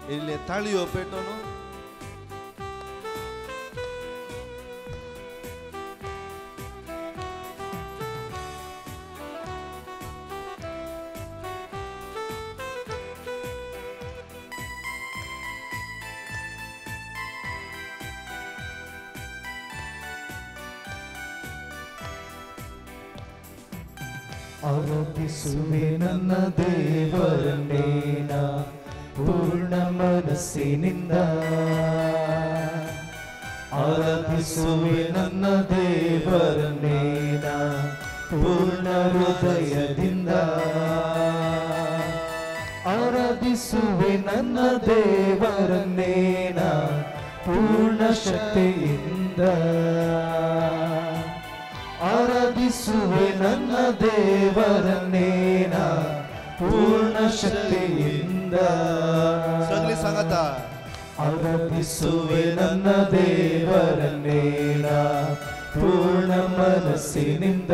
ಇಲ್ಲಿ ತಾಳಿಯೋ ಪೇಟೋನು ಆರಾಧಿಸುವೆ ನನ್ನ ದೇವರನ್ನೇನ ಪೂರ್ಣ ಮನಸ್ಸಿನಿಂದ. ಆರಾಧಿಸುವೆ ನನ್ನ ದೇವರನ್ನೇನ ಪೂರ್ಣ ಹೃದಯದಿಂದ. ಆರಾಧಿಸುವೆ ನನ್ನ ದೇವರನ್ನೇನ ಪೂರ್ಣ ಶಕ್ತಿಯಿಂದ. ಆರಾಧಿಸುವೆ ನನ್ನ ದೇವರನ್ನೇನ ಪೂರ್ಣ ಶಕ್ತಿಯಿಂದ. सगळी सांगता ಆರಾಧಿಸುವೆ ನನ್ನ ದೇವರನ್ನೇನ ಪೂರ್ಣ ಮನಸ್ಸಿನಿಂದ.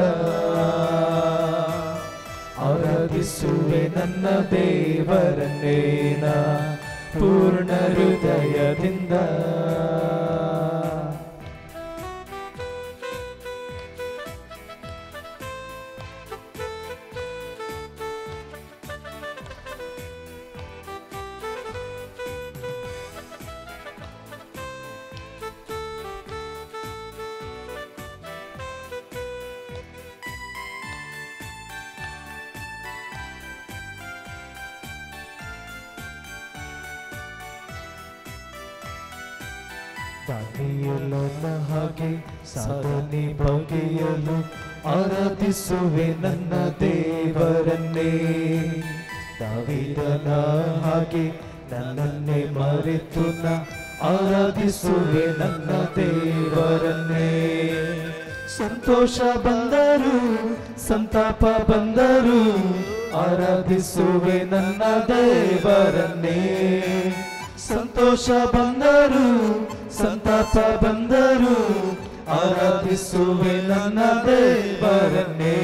ಆರಾಧಿಸುವೆ ನನ್ನ ದೇವರನ್ನೇನ ಪೂರ್ಣ ಹೃದಯದಿಂದ. ದಾನಿಯೇಲನ ಹಾಗೆ ಸಾಧನೆ ಬಗೆಯಲು ಆರಾಧಿಸುವೆ ನನ್ನ ದೇವರನ್ನೇ. ದಾವೀದನ ಹಾಗೆ ನನ್ನನ್ನೇ ಮರೆತು ಆರಾಧಿಸುವೆ ನನ್ನ ದೇವರನ್ನೇ. ಸಂತೋಷ ಬಂದರು ಸಂತಾಪ ಬಂದರು ಆರಾಧಿಸುವೆ ನನ್ನ ದೇವರನ್ನೇ. ಸಂತೋಷ ಬಂದರು ಸಂತಾಪ ಬಂದರು ಆರಾಧಿಸುವೆ ನನ್ನ ದೇವರನ್ನೇ.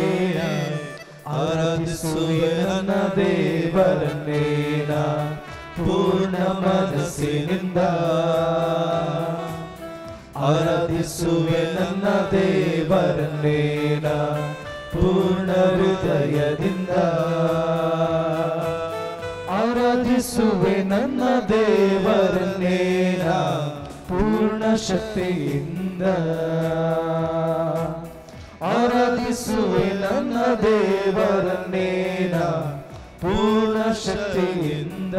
ಆರಾಧಿಸುವೆ ನನ್ನ ದೇವರನ್ನೇನ ಪೂರ್ಣ ಮನಸ್ಸಿನಿಂದ. ಆರಾಧಿಸುವೆ ನನ್ನ ದೇವರನ್ನೇನ ಪೂರ್ಣ ಹೃದಯದಿಂದ. ಆರಾಧಿಸುವೆ ನನ್ನ ದೇವರನ್ನೇನ ಪೂರ್ಣ ಶಕ್ತಿಯಿಂದ. ಆರಾಧಿಸುವೆ ನನ್ನ ದೇವರನ್ನೇನ ಪೂರ್ಣ ಶಕ್ತಿಯಿಂದ.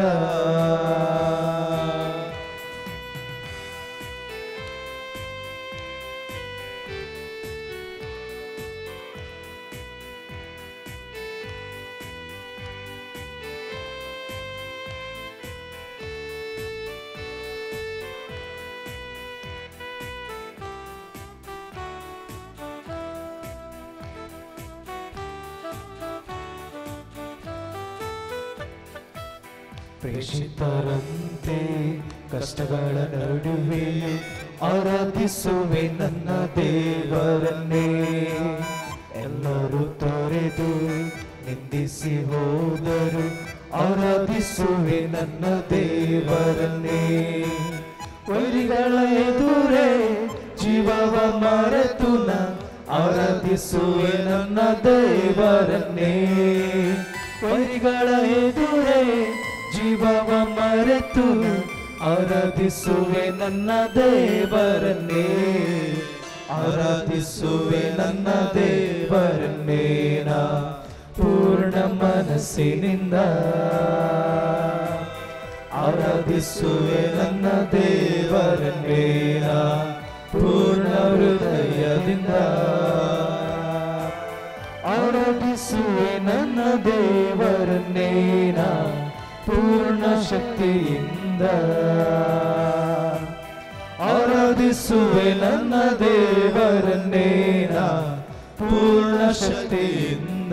ಪ್ರೇಷಿತರಂತೆ ಕಷ್ಟಗಳ ನಡುವೆ ಆರಾಧಿಸುವೆ ನನ್ನ ದೇವರನ್ನೇ. ಎಲ್ಲರೂ ತೊರೆದು ನಿಂದಿಸಿ ಹೋದರು ಆರಾಧಿಸುವೆ ನನ್ನ ದೇವರನ್ನೇ. ವೈರಿಗಳ ಎದುರೇ ಜೀವವ ಮರೆತು ಆರಾಧಿಸುವೆ ನನ್ನ ದೇವರನ್ನೇ. ವೈರಿಗಳ ಎದುರೇ ಜೀವವ ಮರೆತು ಆರಾಧಿಸುವೆ ನನ್ನ ದೇವರನ್ನೇ. ಆರಾಧಿಸುವೆ ನನ್ನ ದೇವರನ್ನೇನ ಪೂರ್ಣ ಮನಸ್ಸಿನಿಂದ. ಆರಾಧಿಸುವೆ ನನ್ನ ದೇವರನ್ನೇನ ಪೂರ್ಣ ಹೃದಯದಿಂದ. ಆರಾಧಿಸುವೆ ನನ್ನ ದೇವರನ್ನೇನ ಪೂರ್ಣ ಶಕ್ತಿಯಿಂದ. ಆರಾಧಿಸುವೆ ನನ್ನ ದೇವರನ್ನೇನ ಪೂರ್ಣ ಶಕ್ತಿಯಿಂದ.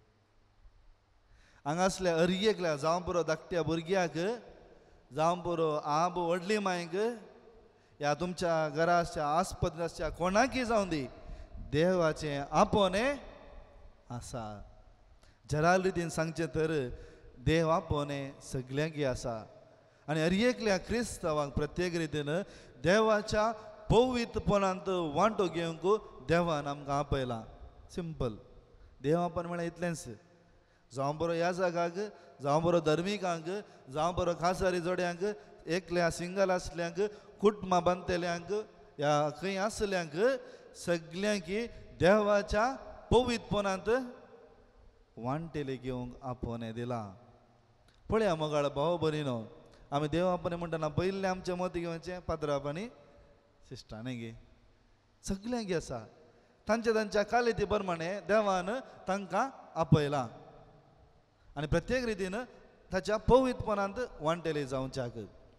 हांगासल्या अर्येकल्या जावं बरो धाकट्या भुरग्याक जावं बरो आब व्हडली मांयक या तुमच्या घराच्या आसपासच्या कोणाकय जावं दी देवाचें आपोने आसा. जराल रितीन सांगचें तर देव आपोने सगळ्यांक आसा आनी अर्येकल्या क्रिस्तावांक प्रत्येक रितीन देवाच्या पवित्रपणांत वांटो घेवंक देवान आमकां आपयलां. सिंपल. देव आपण म्हळ्यार इतलेंच. जावं बरो ह्या जागाक जावं बरो धर्मिकांक जावं बरो खासारी जोड्यांक एकल्या सिंगल आसल्यांक कुटुंबां बांदतेल्यांक या खंय आसल्यांक सगळ्यांक देवाच्या पवित्रपणांत वांटेले घेवंक आपोवणें दिलां. पळया मोगाळ भाव भयणीनो, आमी देव आपणे म्हणटना पयलें आमचें मत घेवचें पात्रांवांनी शिश्टांनी गे सगळ्यांक आसा. तांच्या कालिती प्रमाणे देवान तांकां आपयलां आनी प्रत्येक रितीन ताच्या पवित्रपणांत वांटेले जावच्याक.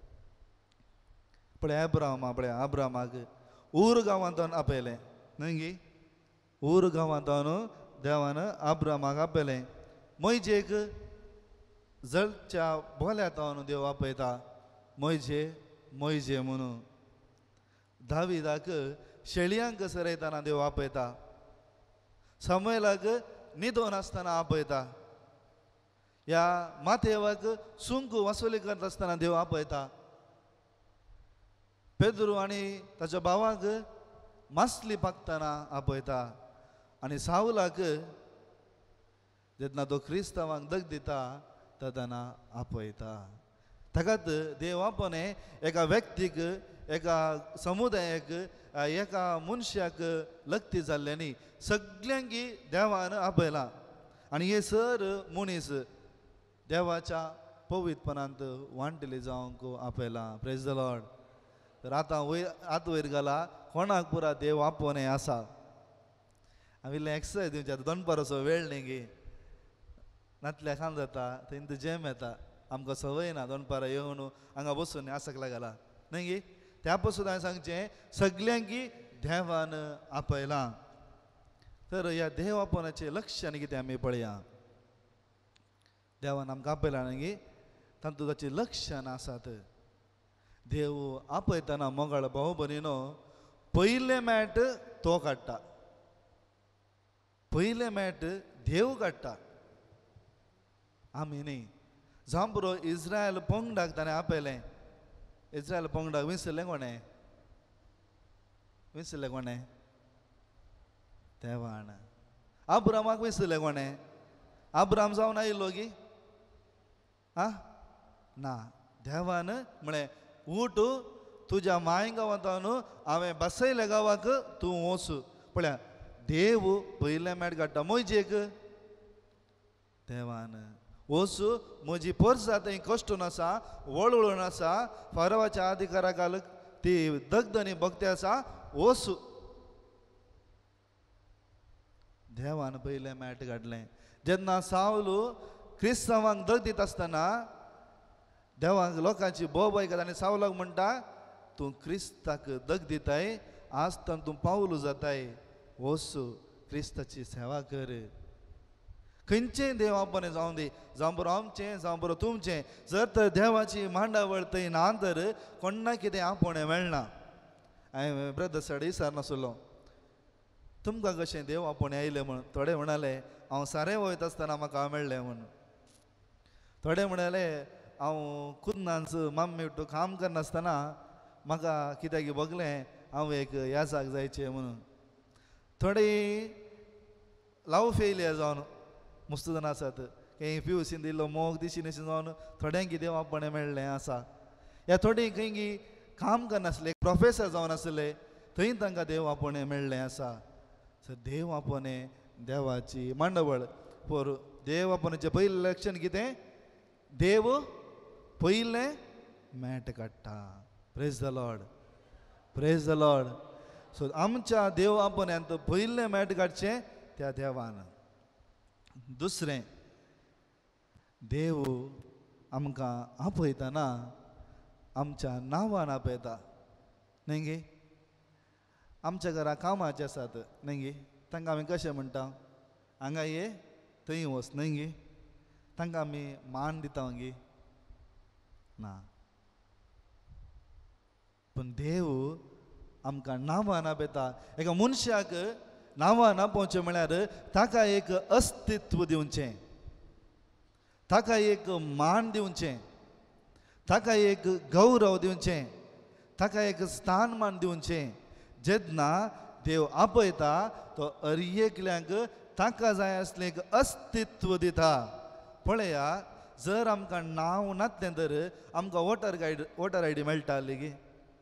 पळय अब्रामाक ऊर गांवांतून आपयलें न्हय गे. ऊर गांवांतून देवान अब्रामाक आपयलें. मोयजेक जळच्या बोल्यातावन देव आपयता मोयजे म्हणून. दाविदाक शेळयांक सरयताना देव आपयता. सामुएलाक न्हिदोन आसतना आपयता. ह्या माथेवाक सुंक वसुली करता आसतना देव आपयता. पेद्रू आनी ताच्या भावाक मासली पाकतना आपयता. आनी सावलाक जेन्ना तो क्रिस्तावांक दग दिता तेन्ना आपयता. ताकाच देव आपणे एका व्यक्तीक एका समुदायाक एका मनशाक लक्ती जाल्ल्यांनी सगळ्यांक देवान आपयलां आनी हे सर मनीस देवाच्या पवित्रपणांत वांटले जावंक आपयलां. Praise the Lord. तर आतां वयर घाला कोणाक पुरा देव आपोवने आसा. हांव इल्लें एक्सरसायज दिवचें. आतां दनपाराचो वेळ न्ही गे. नातल्या खाण जाता थंय जेम येता. आमकां संवय ना दनपारां येवन हांगा बसून आसकला घाला न्हय गे. त्या पासून हांवें सांगचें सगळ्यांक देवान आपयलां. तर ह्या देव आपोवनाचें लक्षण कितें आमी पळया. देवान आमकां आपयलां न्ही तातूंत ताचें लक्षण आसात. देव आपयतना मोगाळ भाव भयणीनो पयलें मेट तो काडटा. पयलें मेट देव काडटा आमी न्ही. जावं बरो इस्रायल पंगडाक ताणें आपयलें. इस्रायल पंगडाक विसरलें कोणें देवान. अब्रामाक विसरलें कोणें. अब्राम जावन आयिल्लो गी ना. देवान म्हळें उठ तुज्या माय गांवांतून हांवें बसयल्या गांवाक तूं वच. पळया देव पयलें मेट काडटा. मोयजेक देवान वच म्हजी परसा थंय कश्टून आसा वळवळून आसा फारवाच्या अधिकाराक ती दगदनी भक्ती आसा वच. देवान पयलें मेट काडलें. जेन्ना सावल क्रिस्तांवांक दग दिता आसतना देवाक लोकांची बोबाय करता आनी सावलाक म्हणटा तूं क्रिस्ताक दग दिताय आसतना तूं पावलो जाताय वच क्रिस्ताची सेवा कर. खंयचेंय देव आपणे जावं दी जावं बरो आमचें जावं बरो तुमचें जर तर देवाची मांडावळ थंय ना तर कोणाक कितें आपोवणें मेळना. हांवें ब्रदर साडे विचार नासलो तुमकां कशें देव आपोवणें आयलें म्हण. थोडे म्हणाले हांव सारें वयता आसतना म्हाका मेळ्ळें म्हण. थोडे म्हणाले हांव कुन्नांच माम्मी विट्टू काम करनासतना म्हाका कित्याक बगलें हांव एक ह्या जाग जायचें म्हणून. थोडी लाव फेलियर जावन मस्त जाण आसात. खंय PUC दिल्लो मोग दिशी नशी जावन थोड्यांक देव आपणें मेळ्ळें आसा. ह्या थोडी खंय काम करनासले प्रोफेसर जावन आसले थंय तांकां देव आपणें मेळ्ळें आसा. सो देव आपणें देवाची मांडवळ. पर देव आपणेचें पयलें लक्षण कितें. देव पयलें मेट काडटा. Praise the Lord. Praise the Lord. So आमच्या देव आपण्यांत पयलें मेट काडचें त्या देवान. दुसरें देव आमकां आपयतना आमच्या नांवान आपयता न्हय गे. आमच्या घरा कामाचे आसात न्हय गे. तांकां आमी कशें म्हणटा हांगा ये थंय वच न्हय गे. तांकां आमी मान दिता वंगी ना, पण देव आमकां नांवां आपयता. एका मनशाक नांवां नापोवचें म्हळ्यार ताका एक अस्तित्व दिवचें, ताका एक मान दिवचें, ताका एक गौरव दिवचें, ताका एक स्थानमान दिवचें. जेन्ना देव आपयता तो हर एकल्यांक ताका जाय असलें एक अस्तित्व दिता. पळया, जर आमकां नांव नासलें तर आमकां वोटर आय डी मेळटाली गी,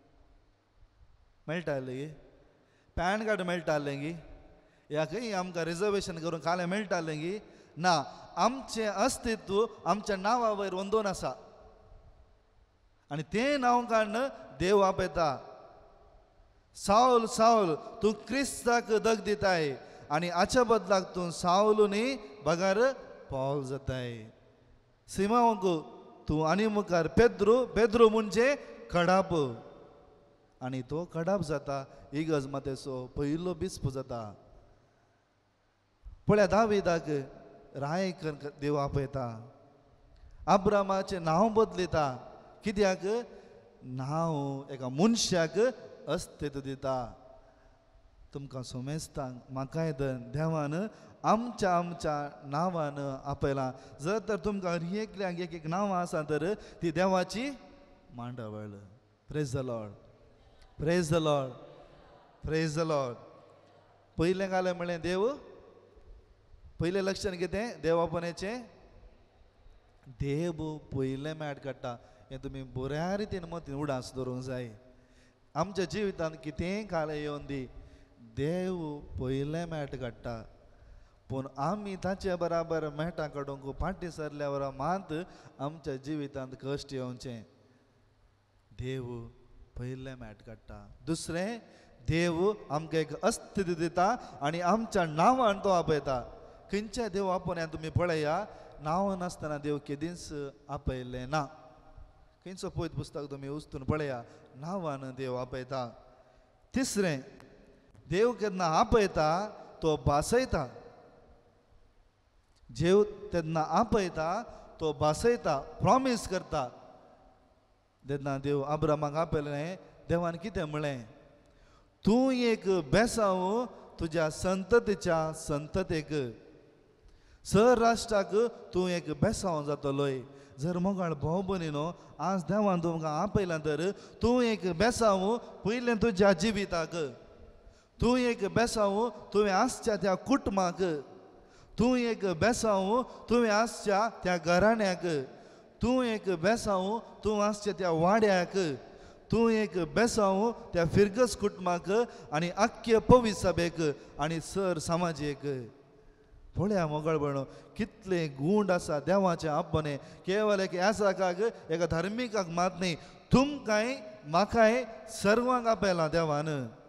मेळटाली गी, पॅन कार्ड मेळटालें गी, या खंय आमकां रिजर्वेशन करून कालें मेळटालें गी ना. आमचें अस्तित्व आमच्या नांवा वयर वंदोन आसा आनी तें नांव काडून देव आपयता. साऊल साऊल तूं क्रिस्ताक दग दिताय आनी हाच्या बदलाक तूं साऊल न्ही बगार पावल जाताय. सिमोन तूं आनी मुखार पेद्रू, पेद्रू म्हणजे कडाप आनी तो कडाप जाता. इगज मातेचो पयलो बिस्प जाता. पळया, दाविदाक रायक देव आपयता. अब्रामाचें नांव बदलिता. कित्याक? नांव एका मनशाक अस्तित्व दिता. तुमकां सोमेस्ता म्हाकाय देवान आमच्या आमच्या नांवान आपयलां. जर तर तुमकां एकल्यांक एक एक नांवां आसा तर ती देवाची मांडवळ. Praise the Lord, praise the Lord, praise the Lord. पयलें घालें म्हणलें देव, पयलें लक्षण कितें देव आपणेचें? देव पयलें मॅट काडटा. हें तुमी बऱ्या रितीन मतीन उडास दवरूंक जाय. आमच्या जिवितांत कितेंय काल येवन दी, देव पयलें मॅट काडटा. पूण आमी ताचे बराबर मेळटा काडूंक फाटीं सरल्या वरां मात आमच्या जिवितांत कश्ट येवचें. देव पयलें मॅट काडटा. दुसरें, देव आमकां एक अस्तित्व दिता आनी आमच्या नांवान तो आपयता. खंयच्या देव आपोवण्या तुमी पळया, नांव नासतना देव केदींच आपयलें ना. खंयचो पयत पुस्तक तुमी उस्तून पळया, नांवान देव आपयता. तिसरें, देव केन्ना आपयता तो भासयता. देव तेन्ना आपयता तो भासयता, प्रॉमीस करता. जेन्ना देव अब्रामाक आपयलें, देवान कितें म्हळें? तूं एक बेसांव तुज्या संततीच्या संततेक, राष्ट्राक तूं एक बेसांव जातलोय. जर मोगाळ भाव भयणीनो, आज देवान तुमकां आपयलां तर तूं एक बेसांव पयलें तुज्या जिविताक, तूं एक बेसांव तुवें आसच्या त्या कुटुंबाक, तूं एक बेसांव तुवें आसच्या त्या घराण्याक, तूं एक बेसांव तूं आसच्या त्या वाड्याक, तूं एक बेसांव त्या फिरगस कुटुंबाक आनी आख्खे पवित्र सभेक आनी समाजेक. पळया मोगळ भयणो, कितले गूण आसा देवाचें आपणे. केवल एक यासाकाक, एका धार्मिकाक मात न्ही, तुमकांय म्हाकाय सर्वांक आपयलां देवान.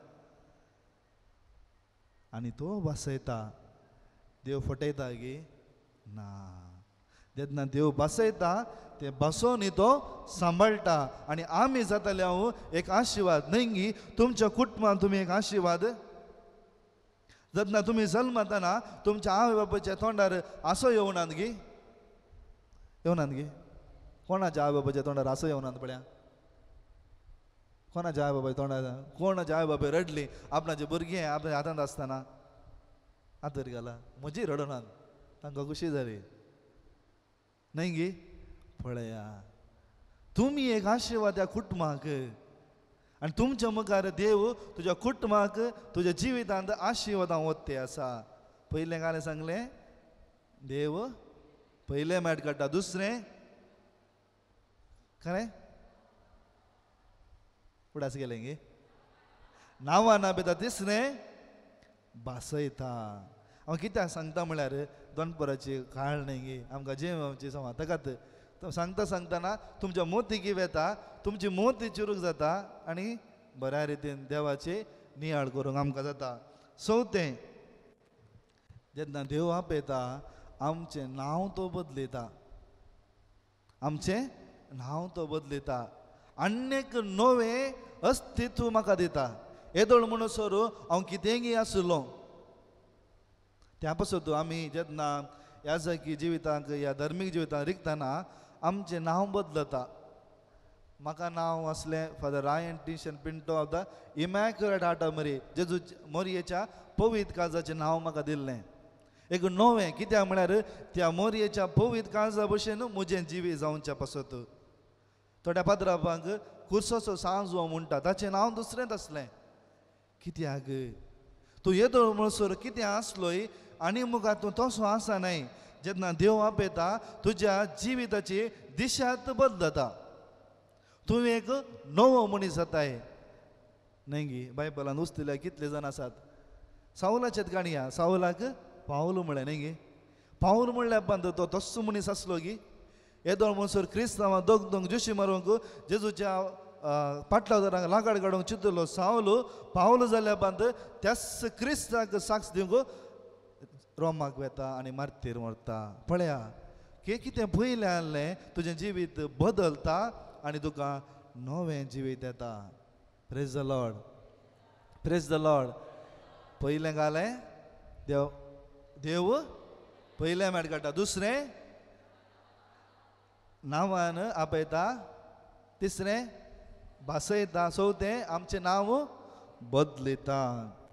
आनी तो भासयता. देव फटयता गे ना. जेन्ना देव भासयता ते भासोवन तो सांबाळटा. आनी आमी जाताले हांव एक आशिर्वाद न्हय, तुमच्या कुटुंबान तुमी एक आशिर्वाद. जेन्ना तुमी जल्मतना तुमच्या आवय बापायच्या तोंडार आसो येवनात गे, येवनात गे. कोणाच्या आवय बापायच्या तोंडार आसो येवनात पळया. कोणाच्या आवय बापायच्या तोंडार, कोणाच्या आवय बापाय रडली आपणाचे भुरगें आपल्या हातांत आसतना, आतर गेला म्हजी रडोनात, तांकां खुशी जाली न्हय गे. पळया, तुमी एक आशिर्वाद त्या कुटुंबाक. आनी तुमच्या मुखार देव तुज्या कुटुंबाक तुज्या जिवितांत आशिर्वादां वत्ते आसा. पयलें घालें सांगलें, देव पयलें मॅट काडटा. दुसरें खरें फुडास गेलें गे, नांवां नापयता. तिसरें भासयता. हांव कित्याक सांगता म्हळ्यार दनपराची काळ न्हय गे, आमकां जेवची संवाद ताकात सांगता सांगतना तुमच्या मोतीकी वेता, तुमची मोती चुरूक जाता आनी बऱ्या रितीन देवाची नियाळ करूंक आमकां जाता. चवथें, जेन्ना देव आपयता आमचें नांव तो बदलयता. आमचें नांव तो बदलयता. आनीक नवें अस्तित्व म्हाका दिता. येदोळ म्हणसर हांव कितेंय आसलो त्या पासून आमी जेन्ना याजकी जिवितांक या धर्मीक जिवितांक रिगतना आमचें नांव बदलता. म्हाका नांव असलें father Ryan Tishan Pinto of the Immaculate Heart of Mary, जेजू मोरयेच्या पवित्र काळजाचें नांव म्हाका दिल्लें. एक नवें कित्याक म्हळ्यार त्या मोरयेच्या पवित्र काळजा भशेन म्हजें जिवी जावचें पासत. थोड्या पाद्रापांक कुर्सोचो सांज हो म्हणटा ताचें नांव दुसरेंच आसलें. कित्याक तूं येदो म्हणसर कितें आसलोय आनी मुखार तूं तसो आसा न्हय. जेन्ना देव आपयता तुज्या जिविताची दिशाच बदलता. तूं एक नवो मनीस जाताय न्हय गी. बायबलान उस्तिल्या कितले जाण आसात. सावलाचेच गाणया सावलाक पावल म्हळें न्हय गे. पावल म्हणल्यार बांद तो तस्सो मनीस आसलो गी. येदो म्हणसर क्रिस्तांवां दोग जुशी मारूंक जेजूच्या पाटलादारांक लागाड काडूंक चिंतलो सावल पावल जाल्या बांद त्याच क्रिस्ताक साक्ष दिवंक रोमाक वेता आनी मार्तीर व्हरता. पळया की कितें पयलें आहलें तुजें जिवीत बदलता आनी तुका नवें जिवीत येता. Praise the Lord, praise the Lord. पयलें घालें देव देव पयलें मेळ काडटा. दुसरें नांवान आपयता. तिसरें भासयता. चवथें आमचें नांव बदलिता.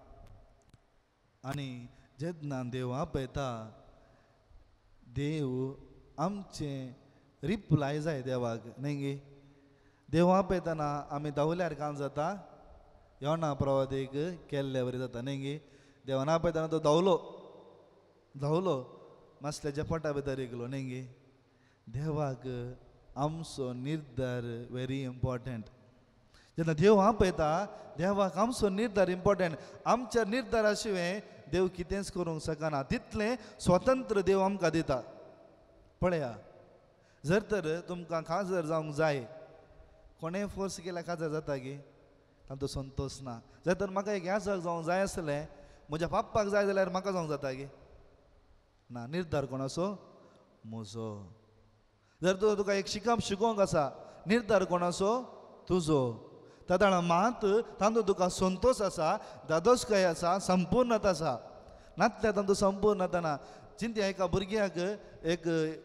आनी जेन्ना देव आपयता देव आमचें रिप्लाय जाय देवाक न्हय गे. देव आपयतना आमी धांवल्यार काम जाता. योना प्रवादीक केल्ले बरें जाता न्हय गे. देवान आपयतना तो धांवलो मासल्याच्या पोटा भितर येयलो न्हय गे. देवाक आमचो निर्धार व्हेरी इम्पॉर्टंट. जेन्ना देव आपयता देवाक आमचो निर्धार इम्पॉर्टंट. आमच्या निर्धारा शिवाय देव कितेंच करूंक शकना. तितलें स्वतंत्र देव आमकां दिता. पळया जर तर तुमकां खाजर जावंक जाय कोणें फोर्स केल्यार खाजर जाता गे. तांचो संतोश ना. जर तर म्हाका एक याजक जावंक जाय आसलें म्हज्या पाप्पाक जाय जाल्यार म्हाका जावंक जाता गे ना. निर्धार कोणाचो म्हजो. जर तर तुका एक शिकप शिकोवंक आसा निर्धार कोणाचो तुजो. ताका मात तांचो तुका संतोश आसा दादोसकाय आसा संपूर्णता आसा. नातल्या तांचो संपूर्णता ना. चिंत्या एका भुरग्याक एक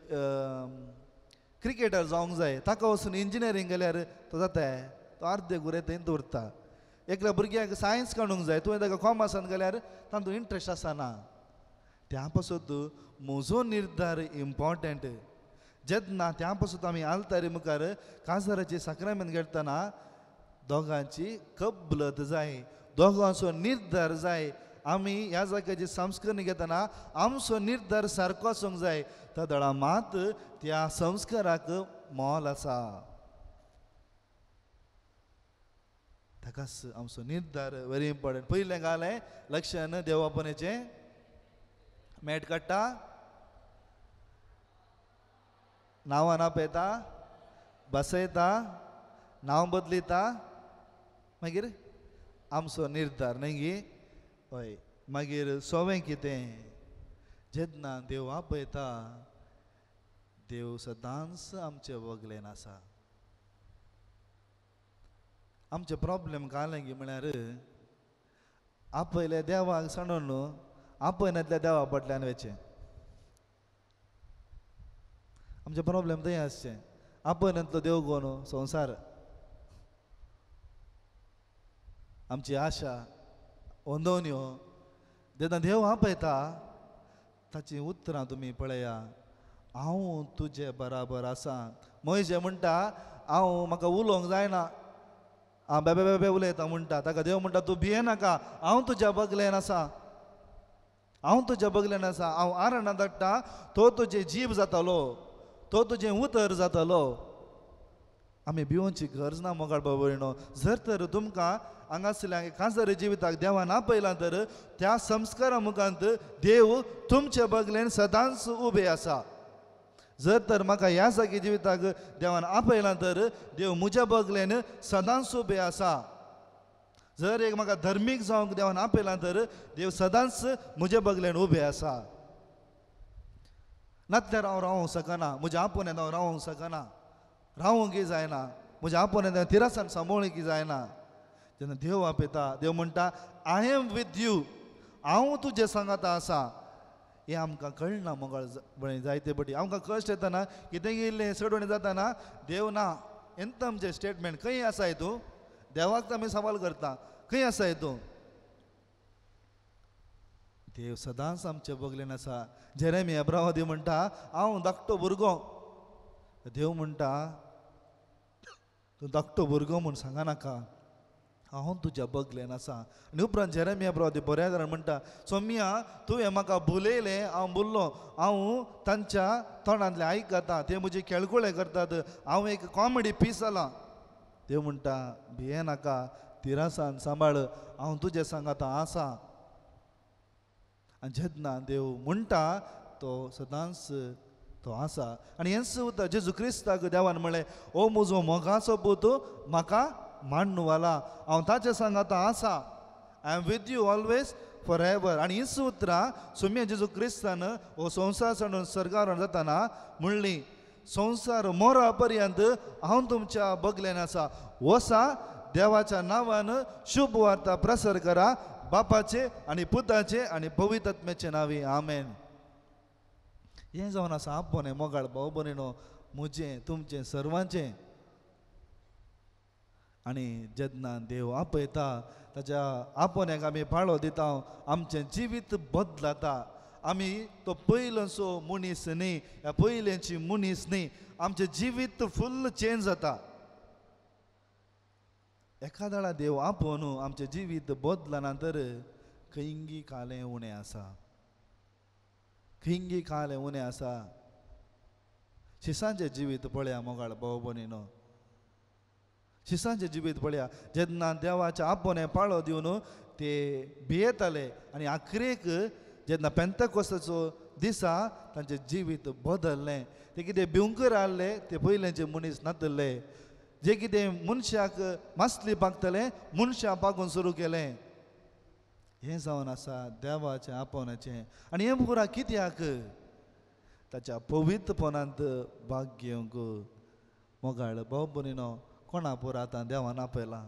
क्रिकेटर जावंक जाय ताका वचून इंजिनियरींग केल्यार तो जाताय तो अर्दे गुरे थंय दवरता. एकल्या भुरग्याक सायन्स काडूंक जाय तुवें ताका कॉमर्सान गेल्यार तांचो इंट्रस्ट आसना. त्या पासून म्हजो निर्धार इम्पॉर्टंट. जेन्ना त्या पासून आमी आलतारी मुखार काजराची साक्रामेंत घेतना दोगांची कबलत जाय. दोगांचो निर्धार जाय. आमी ह्या जाग्याची संस्करणी घेतना आमचो निर्धार सारको आसूंक जाय. तादळा मात त्या संस्काराक मोल आसा. ताकाच आमचो निर्धार व्हेरी इम्पॉर्टंट. पयलें घालें लक्षान देवापणेचें मेट काडटा नांवां आपयता बसयता नांव बदलिता मागीर आमचो निर्धार न्हय गे. हय मागीर सोवें कितें जेन्ना देव आपयता देव सदांच आमचे वगलेन आसा. आमचे प्रॉब्लेम कालें गे म्हळ्यार आपयले देवाक सांडून आपयनातल्या देवा फाटल्यान वचचें. आमचे प्रॉब्लेम थंय आसचें. आपयनातलो देव कोण संवसार. आमची आशा ओंदोवण्यो जेन्ना देव आपयता ताची उतरां तुमी पळया. हांव तुजे बराबर आसा. मोयशे म्हणटा हांव म्हाका उलोवंक जायना हांव बेबे बेबे उलयता म्हणटा. ताका देव म्हणटा तूं भियेनाका हांव तुज्या बगलेन आसा. हांव तुज्या बगलेन आसा. हांव आरणा धाडटा तो तुजें जीव जातालो तो तुजें उतर जातालो. आमी भिवोवची गरज ना मोगाळ बाबळिनो. जर तर तुमकां हांगासरल्या खासदारी जिविताक देवान आपयलां तर त्या संस्कारा मुखांत देव तुमचे बगलेन सदांच उबे आसा. जर तर म्हाका ह्या जागी जिविताक देवान आपयलां तर देव म्हज्या बगलेन सदांच उबे आसा. जर एक म्हाका धर्मीक जावंक देवान आपयलां तर देव सदांच म्हजे बगलेन उबे आसा. नातल्यार हांव रावूंक शकना. म्हज्या आपोवण्यात हांव रावूंक शकना. रावूंकय जायना. म्हज्या आपोवण्यात तिरासान सांबाळूंकय जायना. जेन्ना देव आपयता देव म्हणटा आय एम वीथ यू. हांव तुजे सांगाता आसा. हें आमकां कळना मोगाळ बळी जायते बटी आमकां कश्ट येतना कितें इल्लें सडवणी जाताना देव ना एंत आमचें स्टेटमेंट खंय आसा हितू देवाक आमी सवाल करता खंय आसा हितू देव सदांच आमचे बगलेन आसा जेरेमी अब्रावादी म्हणटा हांव धाकटो भुरगो देव म्हणटा तूं धाकटो भुरगो म्हूण सांगा नाका हांव तुज्या बगलेन आसा आनी उपरांत जेरेमी अब्रावादी बऱ्यादारान म्हणटा सोम्या तुवें म्हाका बुलयलें हांव बुल्लो हांव तांच्या तोंडांतलें आयकता ते म्हजे केळकुळे करतात हांव एक कॉमेडी पीस जाला देव म्हणटा भिये नाका तिरासान सांबाळ हांव तुजे सांगात आसा आनी जेन्ना देव म्हणटा तो सदांच तो आसा आनी हेंच उरता जेजू क्रिस्ताक देवान म्हणलें ओ म्हजो मोगाचो पूत म्हाका मांडवाला हांव ताचे सांगात आसा I am with you always for ever आनी हीच उतरां सोम्या जेजू क्रिस्तान हो संवसार सोडून सर्गार जाताना म्हणली संवसार मोरा पर्यंत हांव तुमच्या बगलेन आसा वसा देवाच्या नांवान शुभ वार्ता प्रसार करा बापाचे आनी पुताचे आनी पवित्र आत्म्याचे नांवी आमेन हें जावन आसा आपोने मोगाळ भाव भयणो म्हजें तुमचें सर्वांचें आनी जेन्ना देव आपयता ताच्या आपोन्याक आमी पाळो दिता आमचें जिवीत बदलता आमी तो पयलोसो मनीस न्ही ह्या पयलेची मनीस न्ही आमचें जिवीत फुल्ल चेंज जाता एखादा देव आपोवन आमचें जिवीत बदलना तर खंयी कालें उणें आसा खंयी कालें उणें आसा शिसांचें जिवीत पळया मोगाळ भाव भयणीनो शिसांचें जिवीत पळया जेन्ना देवाच्या आपोने पाळो दिवन ते भियेताले आनी आखरेक जेन्ना पेंतकोस्ताचो दिसा तांचें जिवीत बदललें ते कितें भिवंकर आहले ते पयलेंचे मनीस नातले जे कितें मनशाक मासली पागतले मनशां पागून सुरू केलें हें जावन आसा देवाचें आपोवण्याचें आनी हें पुरा कित्याक ताच्या पवित्रपणांत भाग घेवंक मोगाळ भाव भयणीनो कोणा पुरा आतां देवान आपयला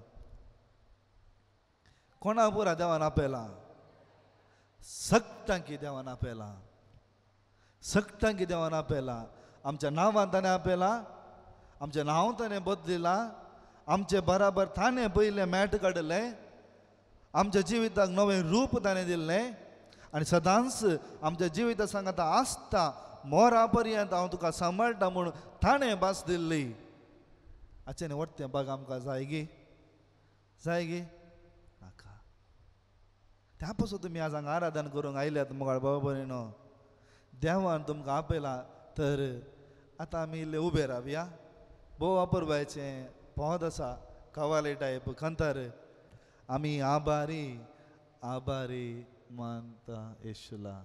कोणा पुरा देवान आपयला सक्तांकी देवान आपयला सक्तांकी देवान आपयला आमच्या नांवान ताणें आपयला आमचें नांव ताणें बदलिलां आमचे बराबर ताणें पयलें मेट काडलें आमच्या जिविताक नवें रूप ताणें दिल्लें आनी सदांच आमच्या जिविता सांगात आसता मोरा पर्यंत हांव तुका सांबाळटा म्हूण ताणें भास दिल्ली हाचें व्हडतें भाग आमकां जाय गे नाका त्या पासून तुमी आज हांगा आराधन करूंक आयल्यात मोगाळ भाव भयणीनो देवान तुमकां आपयलां तर आतां आमी इल्ले उबे रावया भोव वापरबायचें पोंद आसा कवाले टायप खंतर आमी आभारी आभारी मानता येशूला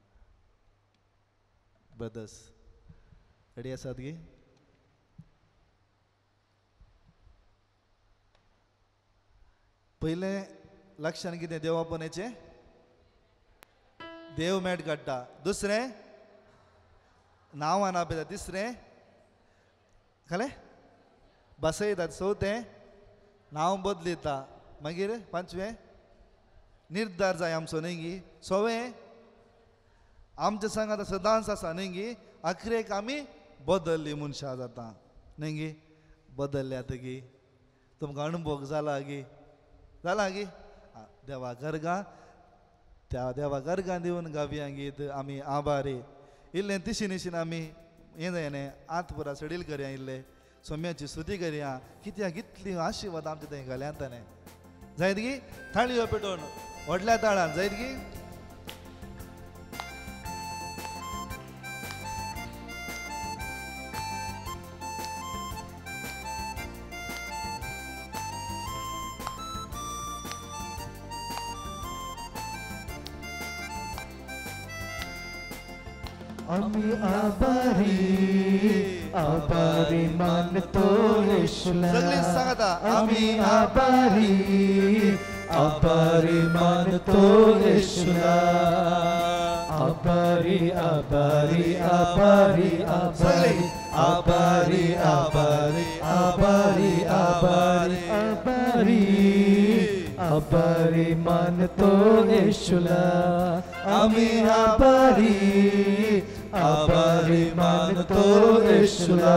ब्रदर्स रेडी आसात गे पयलें लक्षण कितें देवापणाचें देव मेट काडटा दुसरें नांवान आपयता तिसरें खरें बसयतात चवथें नांव बदलिता मागीर पांचवें निर्धार जाय आमचो न्ही गी सवें आमच्या सांगात सदांच आसा न्ही गी आखरेक आमी बदलली मनशां जाता न्ही गी बदलल्यात गी तुमकां अणभव जाला गी देवा गर्गा त्या देवा गर्गां दिवन गावया गीत आमी आभारी इल्लें तिशीनिशीन आमी हें जायलें आत पुरा सडील करया इल्लें सोम्याची स्तुती करया कित्याक इतली आशिर्वाद आमच्या थंय घाल्यात ताणें जायत गी थाळयो पेटोवन व्हडल्या ताळान जायत गी आम्ही आभारी आभारी मानतो येशूला सगळी सांगता आम्ही आभारी आभारी मानतो येशूला आभारी आभारी आभारी आभारी आभारी आभारी आभारी आभारी आभारी आभारी मानतो येशूला आम्ही आभारी आभारी मानतो येशूला.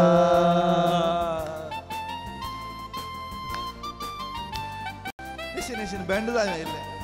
बँड जाय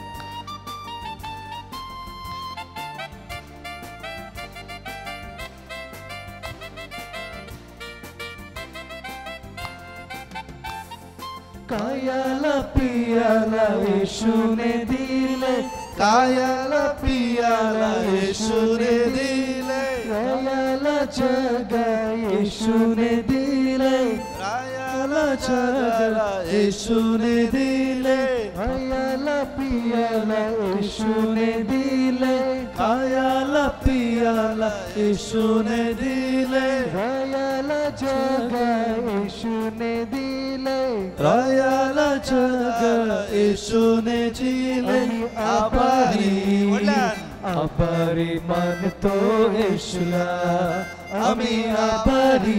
कायाला पियाला येशूने दिले, कायाला पियाला येशूने दिले, रायाला जगा येशूने दिले, रायाला जगाला येशूने दिले, कायाला पियाला येशूने दिले, कायाला पियाला येशूने दिले, रायाला जगा येशूने दिले, रायाला जगाला येशूने दिले. आभारी आभारी मानतो येशूला, आम्ही आभारी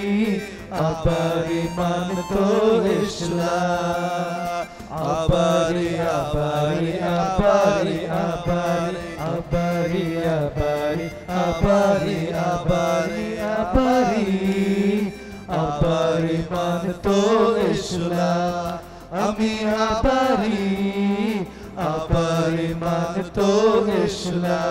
आभारी मानतो येशूला. आभारी आभारी आभारी आभारी आभारी आभारी आभारी आभारी आभारी आभारी मानतो येशूला, आम्ही आभारी आभारी मानतो येशूला.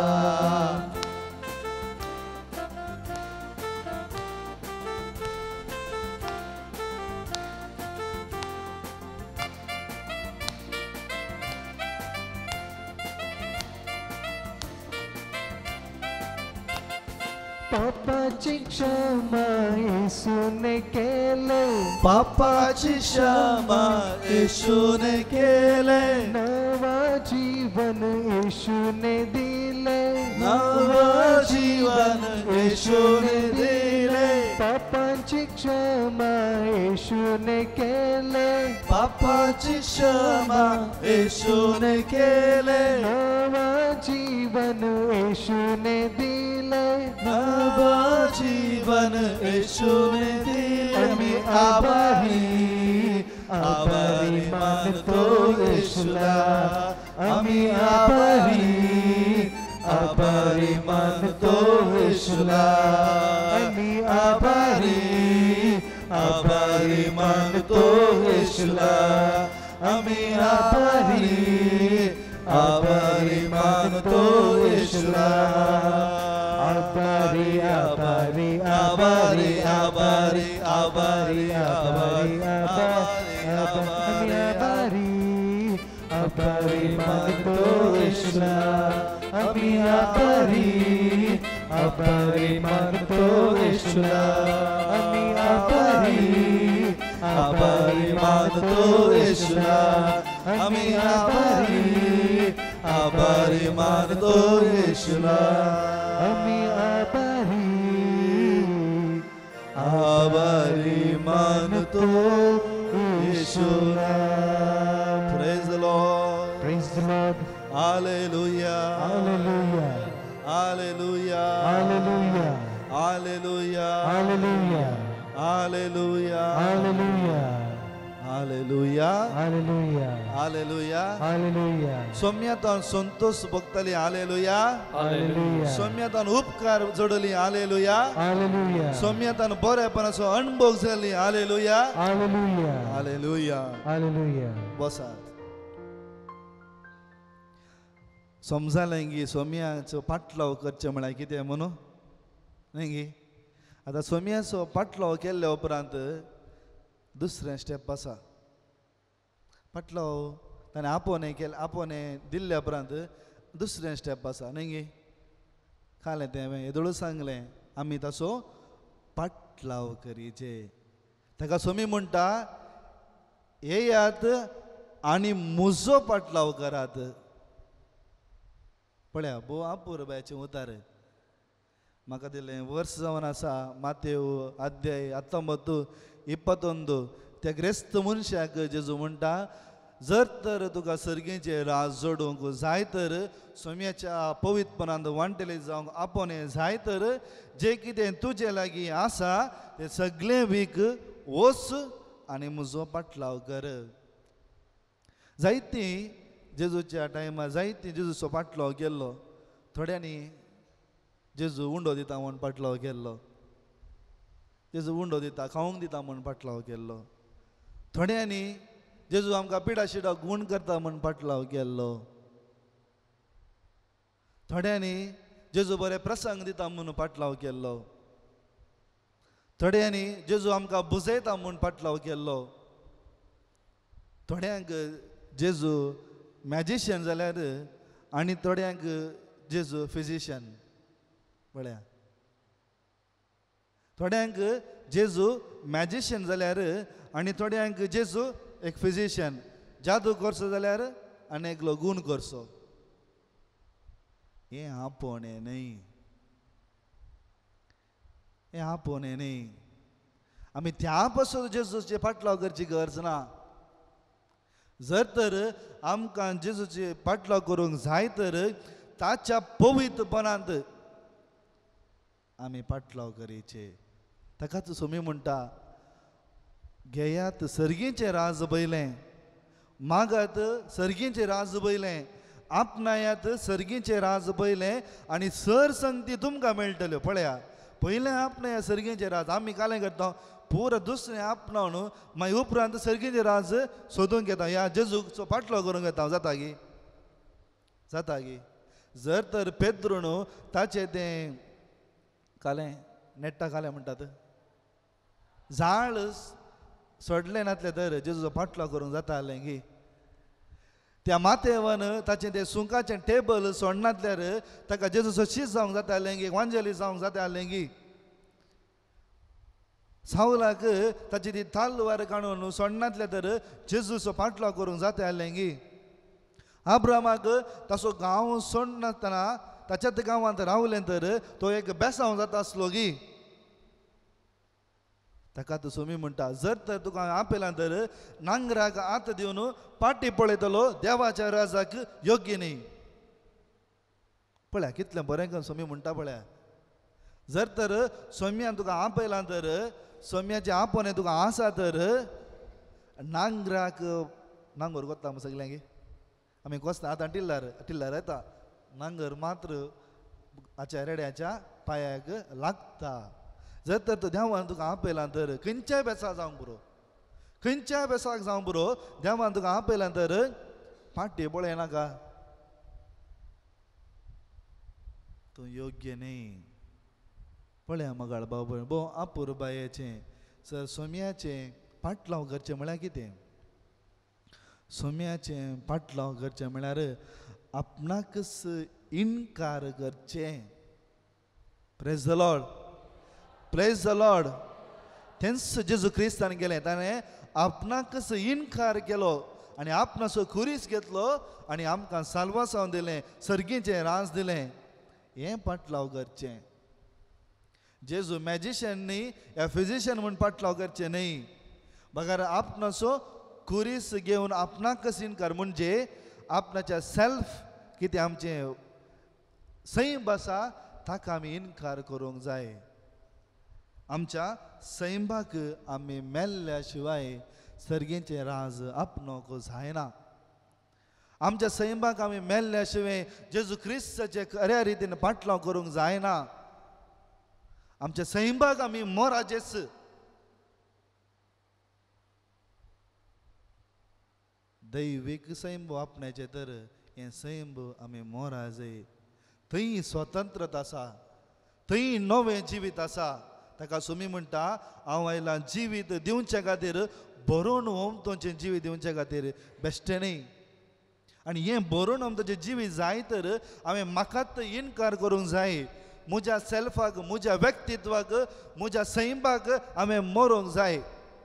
पापाची क्षमा येशूने केले, पापाची क्षमा येशूने केले, नवा जीवन येशूने दिले, नवा जीवन येशूने दिले, पापाची क्षमा येशूने केले, पापाची क्षमा येशूने केले, नवा जीवन येशूने दिले, नवा जीवन येशूने दिले. आम्ही आभारी आभारी मानतो येशूला, आम्ही आभारी आभारी मानतो येशूला, आम्ही आभारी आभारी मानतो येशूला, आम्ही आभारी आभारी मानतो येशूला. आभारी आभारी आभारी आभारी आभारी आभारी आभारी आभारी मानतो येशूला, आम्ही आभारी आभारी मानतो येशूला, आम्ही आभारी आभारी मानतो येशूला, आम्ही आभारी आभारी मानतो येशूला, आम्ही आभारी आभारी मानतो येशूला. Praise the Lord. Praise the Lord. Hallelujah. Hallelujah. Hallelujah. Hallelujah. Hallelujah. Hallelujah. Hallelujah. Hallelujah. Hallelujah. Hallelujah. Hallelujah. Hallelujah. सौम्यतान Santosh भक्तली hallelujah. Hallelujah. सौम्यतान उपकार जोडली हालेलुया. Hallelujah. सौम्यतान बरेपणाचो अनुभव जाली हालेलुया. Hallelujah. हालेलुया. Hallelujah. बसात. समजालें गी सौम्याचो पाटलाव करचे म्हळ्यार कितें म्हणून न्ही गी. आतां सौम्याचो पाटलाव केल्ल्या उपरांत दुसरें स्टेप आसा. पाटलाव ताणें आपोवणें दिल्ल्या उपरांत दुसरें स्टेप आसा न्ही गी. खालें तें येदोळू सांगलें आमी ताचो पाटलाव करीचे. ताका सौमी म्हणटा येयात आनी म्हजो पाटलाव करात. पळया भोव अपुरबायचें उतार म्हाका दिलें वर्स जावन आसा. मातेव अध्याय 19-21 त्या ग्रेस्त मनशाक जेजू म्हणटा जर तर तुका सर्गेचें राज जोडूंक जाय तर सौम्याच्या पवित्रपणांत वांटेले जावंक आपोवणें जाय तर जें कितें तुजे लागीं आसा तें सगळें वीक वच आनी म्हजो पाटलाव कर. जायतीं जेजूच्या टायमार जायती जेजूचो पाटलो गेल्लो. थोड्यांनी जेजू उंडो दिता म्हूण पाटलो गेल्लो. जेजू उंडो दिता खावंक दिता म्हूण पाटलाव केल्लो. थोड्यांनी जेजू आमकां पिडा शिडा गूण करता म्हूण पाटलाव केल्लो. थोड्यांनी जेजू बरे प्रसंग दिता म्हूण पाटलाव केल्लो. थोड्यांनी जेजू आमकां बुजयता म्हूण पाटलाव केल्लो. थोड्यांक जेजू मॅजिशियन जाल्यार आनी थोड्यांक जेजू फिजिशियन. पळया, थोड्यांक जेजू मॅजिशियन जाल्यार आनी थोड्यांक जेजू एक फिजिशियन. जादू करचो जाल्यार आनी एकलो गूण करचो. हें आपोवणें न्हय. हें आपोवणें न्हय. आमी त्या पासून जेजूचे पाटलाव करची गरज ना. जर तर आमकां जेजूचे पाटलाव करूंक जाय तर ताच्या पवित्रपणांत आमी पाटलाव करीचे. ताकाच सोमी म्हणटा, घेयात सर्गीचें राज बैलें, मागात सर्गीचें राज बैलें, आपणायात सर्गीचें राज बैलें आनी सर संगती तुमकां मेळटल्यो. पळया, पयलें आपणाया सर्गीचें राज आमी कालें करता, पुरो दुसरें आपणावन मागीर उपरांत सर्गीचें राज सोदूंक येता. ह्या जेजूचो पाटलो करूंक येता. जाता गी? जाता गी? जर तर पेद्रून ताचें तें कालें नेट्टा कालें म्हणटात, झाड सोडलें नासलें तर जेजूचो पाटलो करूंक जाता जालें गी? त्या माथेवन ताचें तें सुंकाचें टेबल सोडनासल्यार ताका जेजूचो शीस जावंक जाता जालें गी? वांजेली जावंक जाता जालें गी? सावलाक ताची ती तालवार काडून सोडनासलें तर जेजूचो पाटलो करूंक जाता जालें गी? अब्रामाक ताचो गांव सोडनासतना ताच्याच गांवांत रावलें तर तो एक बेसांव जाता आसलो गी? ताका तो सोमी म्हणटा, जर तर तुका आपयलां तर नांगराक आत दिवन पाटी पळयतलो, देवाच्या राजाक योग्य न्ही. पळया कितलें बरें करून सोमी म्हणटा. पळया, जर तर सोम्यान तुका आपयलां तर, सोम्याचें आपोवणें तुका आसा तर नांगराक नांगर कोत्ता सगल्यांक आमी कोसता. आतां टिल्लार येता, नांगर मात्र हाच्या रेड्याच्या पांयाक लागता. जर तर तो देवान तुका आपयलां तर खंयच्याय बेसाक जावंक पुरो, खंयच्याय बेसाक जावंक पुरो, देवान तुका आपयलां तर पाटी पळयनाका, तूं योग्य न्ही. पळया मगाळ बाबा, भोव अपुरबायेचें सर सोम्याचें पाटलाव करचें म्हळ्यार कितें? सोम्याचें पाटलाव करचें म्हळ्यार आपणाकच इन्कार करचें. Praise the Lord, praise the Lord. तेंच जेजू क्रिस्तान गेलें. ताणें आपणाकच इन्कार केलो आनी आपणाचो खुरीस घेतलो आनी आमकां साल्वासांव दिलें, सर्गीचें राज दिलें. हें पाटलाव करचें. जेजू मॅजिशियन न्ही, या फिजिशियन म्हूण पाटलाव करचें न्ही. बगार आपणाचो खुरीस घेवन आपणाकच इन्कार म्हणजे आपणाच्या सेल्फ कितें आमचें सैम आसा ताका आमी इन्कार करूंक जाय. आमच्या सैमाक आमी मेल्ल्या शिवाय सर्गीचें राज आपणोवंक जायना. आमच्या सैमाक आमी मेल्ल्या शिवाय जेजू क्रिस्ताचे खऱ्या रितीन पाटलाव करूंक जायना. आमच्या सैमाक आमी मोराजेस. दैवीक सैम आपणाचें तर हें सैम आमी मोरा जाय. थंय स्वतंत्रता आसा, थंय नवें जिवीत आसा. ताका सुमी म्हणटा, हांव आयलां जिवीत दिवचे खातीर, बरोवन ओमतोचें जिवीत दिवचे खातीर, बेश्टें न्ही. आनी हें बरोवन ओमतोचें जिवीत जाय तर हांवें म्हाकाच इन्कार करूंक जाय. म्हज्या सेल्फाक, म्हज्या व्यक्तित्वाक, म्हज्या सैमाक हांवें मरोंक जाय.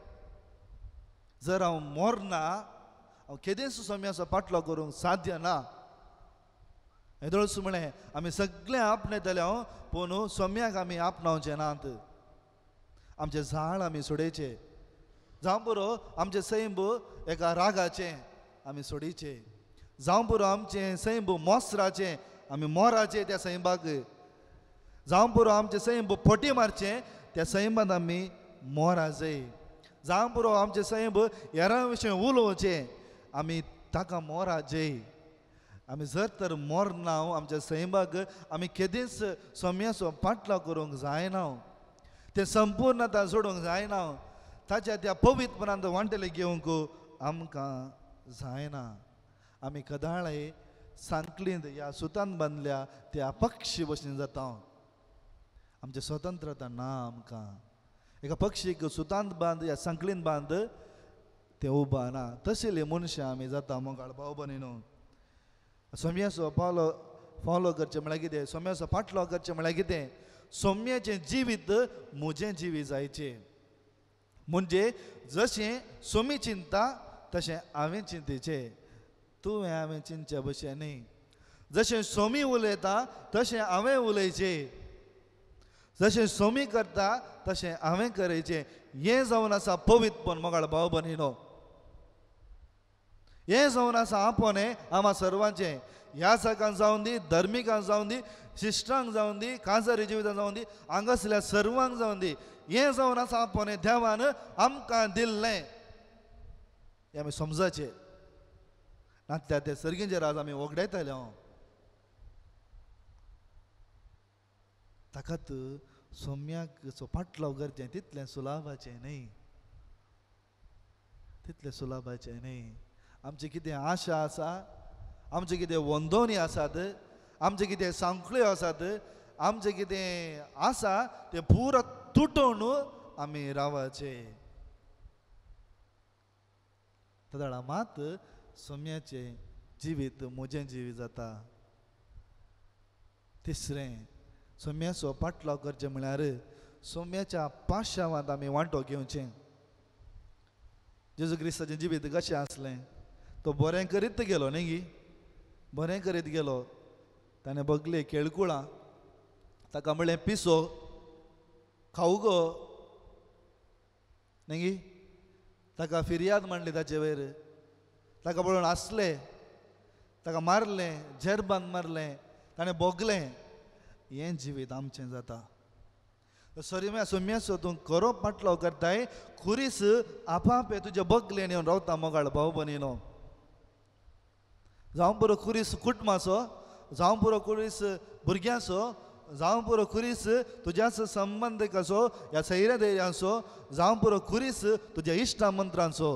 जर हांव मोरना हांव केदेंच सोम्याचो पाटलो करूंक साध्य ना. येदोळस म्हळें आमी सगळें आपणयतले पूण सोम्याक आमी आपणावचें नात. आमचें झाड आमी सोडयचें. जावं पुरो आमचें सैम एका रागाचें आमी सोडीचें. जावं पुरो आमचें सैम मोसराचें आमी मोराचें त्या सैमाक. जावं पुरो आमचें सैम फटी मारचें त्या सैमात आमी मोरा जाय. जावं पुरो आमचें सैम हेरां विशीं उलोवचें आमी ताका मोरा जाय. आमी जर तर मोर नाव आमच्या सैमाक आमी केदींच सोम्याचो पाटलाव करूंक जायना ते संपूर्णता सोडूंक जायना ताच्या त्या पवित्रपणांत वांटेले घेवंक आमकां जायना आमी कदाळे सांकलींत ह्या सुतान बांदल्या त्या पक्षी भशेन जाता आमचे स्वतंत्रता ना आमकां एका पक्षीक सुतांत बांद या सांकलीन बांद ते उबा ना तशेले मनशां आमी जाता मोगाळ भाव भयणीनो सोम्याचो फॉलो करचें म्हळ्यार कितें सोम्याचो फाटलो करचें म्हळ्यार कितें सोम्याचें जिवीत म्हजें जिवीत जायचें म्हणजे जशें सोमी चिंता तशें हांवें चिंतेचें तुवें हांवें चिंतचे भशेन न्ही जशें सोमी उलयता तशें हांवें उलयचें जशें सोमी करता तशें हांवें करचें हें जावन आसा पवित्रपण मोगाळ भाव भयणीनो हें जावन आसा आपोणें आम्हा सर्वांचें ह्या सकाळ जावन दी धर्मिकांक जावन दी शिश्टांक जावन दी कांसारी जिवितांत जावन दी हांगासरल्या सर्वांक जावन दी हें जावन आसा आपोणें देवान आमकां दिल्लें हें आमी समजाचें नातल्या ते सर्गींचेर आज आमी वगडायताले ताकात सोम्याक पाटलाव करचें तितलें सुलाभाचें न्ही तितलें सुलाभाचें न्ही आमची कितें आशा आसा आमचे कितें वंदोनी आसात आमचे कितें सांखळ्यो आसात आमचें कितें आसा तें पुरो तुटोवन आमी रावचे तदाळा मात सोम्याचें जिवीत म्हजें जिवीत जाता तिसरें सोम्याचो पाटलाव करचें म्हळ्यार सोम्याच्या पाश्यावांत आमी वांटो घेवचें जेजू क्रिस्ताचें जिवीत कशें आसलें तो बरें करीत गेलो न्ही गी बरें करीत गेलो ताणें बगले केळकुळां ताका म्हणलें पिसो खाऊ गो न्ही गी ताका फिर्याद मांडली ताचे वयर ताका पळोवन हांसले ताका मारलें जेरबान मारलें ताणें बोगलें हें जिवीत आमचें जाता सोम्याचो तूं खरो पाटलाव करताय खुरीस आपापे तुजे बगलेन येवन रावता मोगाळ भाव भयणीनो जावं पुरो खुरीस कुटुंबाचो जावं पुरो खुरीस भुरग्याचो जावं पुरो खुरीस तुज्याच संबंधिकाचो ह्या सैऱ्या धैर्याचो जावं पुरो खुरीस तुज्या इश्टा मंत्रांचो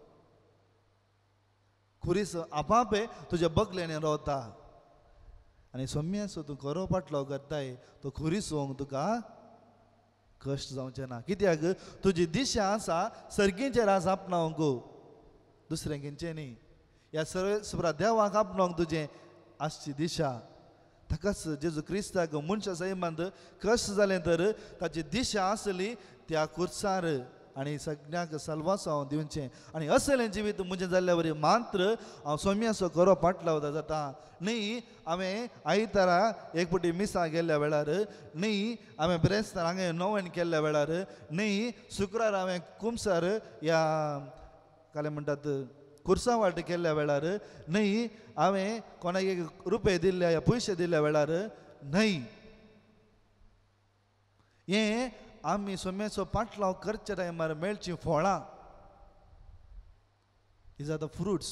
खुरीस आपापे तुजे बगलेन येवन रावता आनी सोम्याचो तूं खरो पाटलाव करताय तो खुरीस होवंक तुका कश्ट जावचें ना कित्याक तुजी दिशा आसा सर्गींचेर आसा आपणावंक दुसरें खंयचें न्ही ह्या सर्वेस्वरा देवाक आपणावंक तुजें आसची दिशा ताकाच जेजू क्रिस्ताक मनशा सैमांत कश्ट जालें तर ताची दिशा आसली त्या कुर्सार आनी सगळ्यांक सल्वासांव दिवचें आनी असलें जिवीत म्हजें जाल्ल्या वरी मात्र हांव सोम्याचो खरो पाटलाव जाता न्ही हांवें आयतारा एक फावटी मिसा गेल्ल्या वेळार न्ही हांवें ब्रेस्तार हांवें नोवेन केल्ल्या वेळार न्ही शुक्रार हांवें कुमसार ह्या काले म्हणटात कुर्सा वाट केल्ल्या वेळार न्ही हांवें कोणाक एक रुपये दिल्ले या पयशे दिल्ल्या वेळार न्हय हें आमी सोम्याचो पाटलाव करच्या टायमार मेळचीं फळां इज आर द फ्रुट्स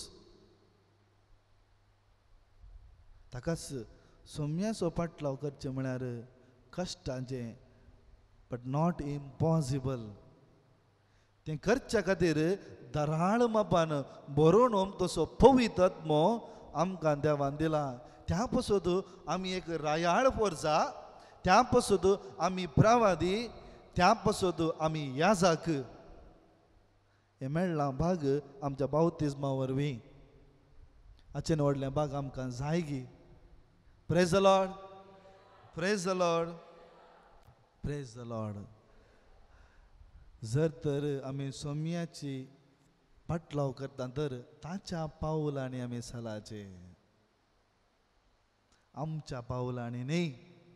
ताकाच सोम्याचो पाटलाव करचें म्हळ्यार कश्टाचें बट नॉट इम्पॉसिबल तें करच्या खातीर दराळ मापान बरोवन तसो पवित्र आत्मो आमकां देवान दिला त्या पासून आमी एक रायाळ पोरसा त्या पासून आमी प्रवादी त्या पासून आमी याजाक हे मेळ्ळा भाग आमच्या बावतिजमा वरवीं हाचें व्हडलें भाग आमकां जाय गी praise the Lord praise the Lord praise the Lord जर तर आमी सोम्याची पाटलाव करता तर ताच्या पावलांनी आमी चलाचे आमच्या पावलांनी न्ही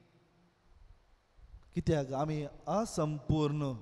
कित्याक आमी असंपूर्ण